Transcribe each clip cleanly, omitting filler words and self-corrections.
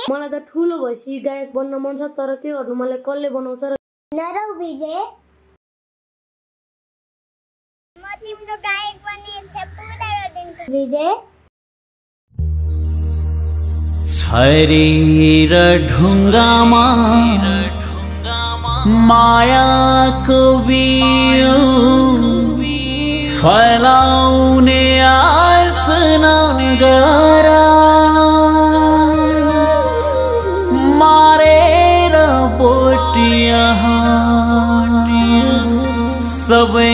मलाई त ठुलो भएपछि गायक बन्न मन छ तर के गर्नु मलाई कसले बनाउँछ र नरौ विजय म तिम्रो गायक बन्ने इच्छा पुरा गरिदिन्छु विजय शरीर ढुङ्गामा मायाको बिउ फैलाउने आस नगर मारेर बोटिया सबै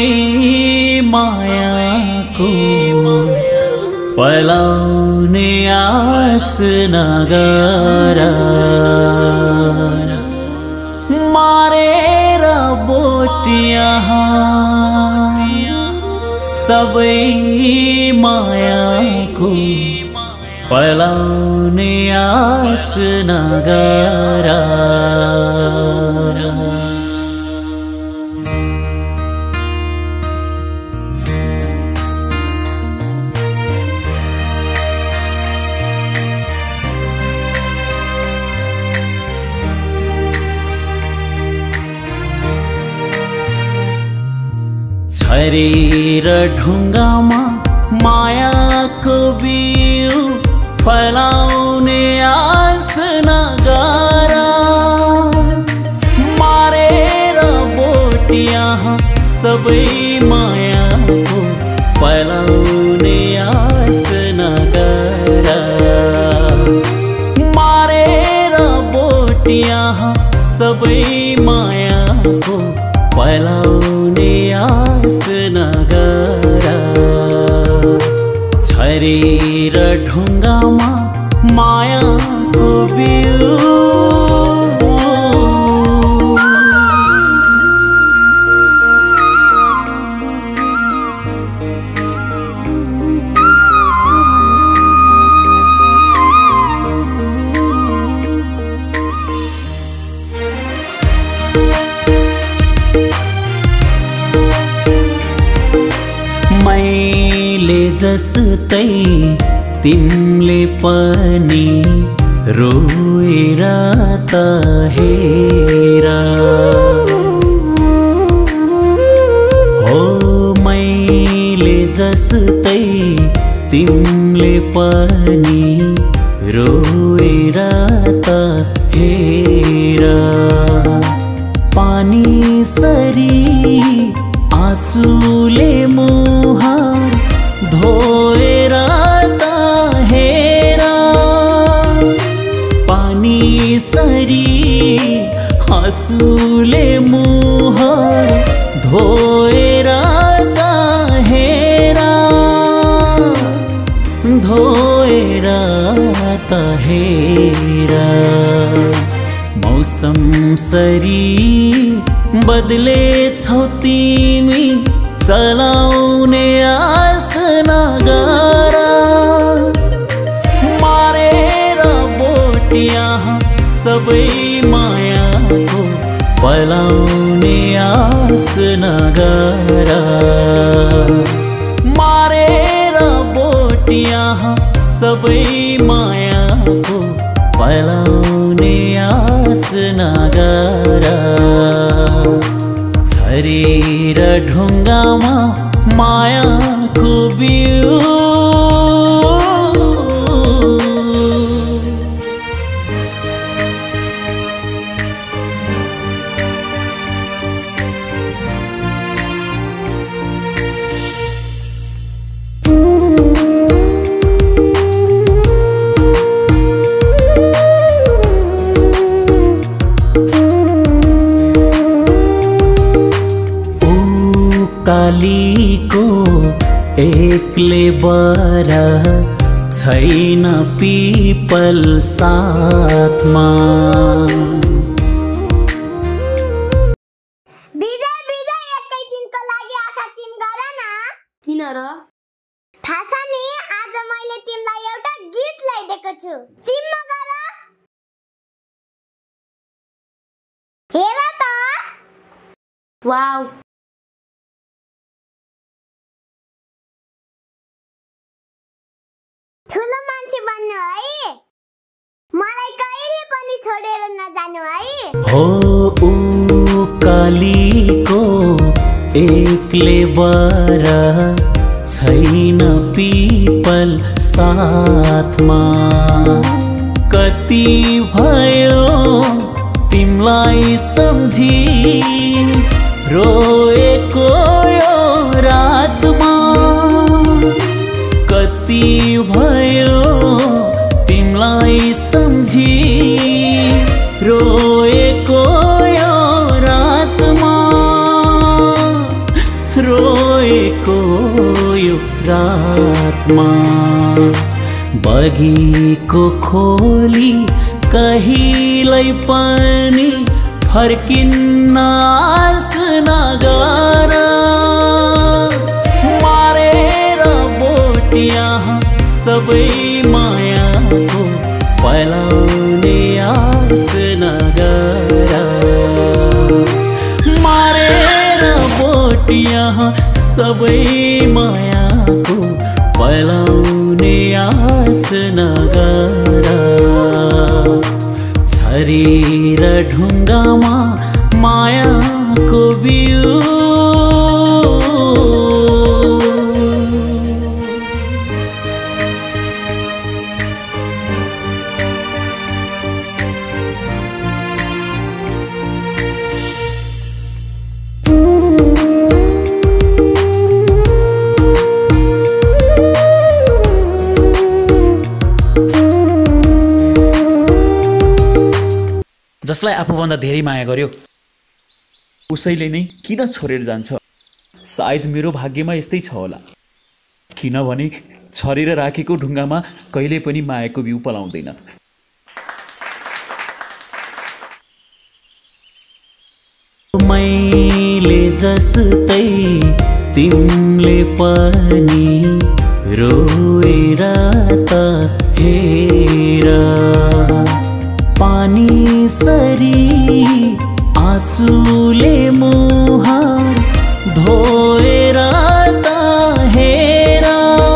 मायाको फैलाउने आस नगर मारेर बोटिया सबै मायाको फैलाउने आस नगर शरीर ढुङ्गामा मायाको बिउ फैलाउने आस नगर मारेर बोटिया सबै मायाको फैलाउने आस नगर मारेर बोटिया सबै मायाको फैलाउने आस नगर शरीर ढुङ्गामा मायाको बिउ मैले जस्तै तिमीले पनि रोएर त हेर हो मैले जस्तै तिमीले पनि रोएर त हेर पानी सरी आँसुले मुहार धोएर त हेर पानी सरी आँसुले मुहार धोएर त हेर धोएर त हेर मौसम सरी बदले छौ तिमी चलाउने आस नगर मारेर बोटिया सबै मायाको फैलाउने आस नगर मारेर बोटिया सबै मायाको फैलाउने आस नगर शरीर ढुङ्गामा मायाको बिउ कालीको एक्ले बर छैन पिपल साथमा विजय विजय एकैछिनको लागि आँखा चिम गर न किन र थाहा छ नि आज मैले तिमीलाई एउटा गिफ्ट ल्याइदिएको छु चिम गर हेर त वाउ ठुलो मान्छे बन्नु है मलाई कहिले पनि छोडेर नजानु है। हो उकालीको एक्लै बर छैन पिपल साथमा। कति भयो तिमलाई सम्झी रोएको यो रातमा। कति भयो तिमलाई सम्झी रोएको यो रातमा। रोएको यो रातमा। बगीको खोली कहिल्यै पनि फर्किन्न आस नगर। मारेर बोटिया सबै मायाको पलाउने आस नगर। मारेर बोटिया सबै मायाको पलाउने आस नगर। छरेर ढुङ्गामा मायाको बिउ। जसलाई आफूभन्दा धेरै माया गर्यो उसैले नै किन छोडेर जान्छ। सायद मेरो भाग्यमा यस्तै छ होला, किनभने छरेर राखेको ढुङ्गामा कहिले पनि मायाको बिउ पलाउँदैन। मैले जस्तै तिमीले पनि रोएर त हेर। पानी सरी आँसुले मुहार धोएर त हेर।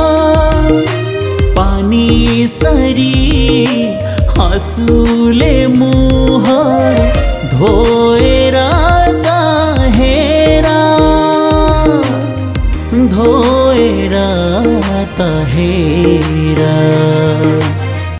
पानी सरी आँसुले मुहार धोएर त हेर। धोएर त हेर।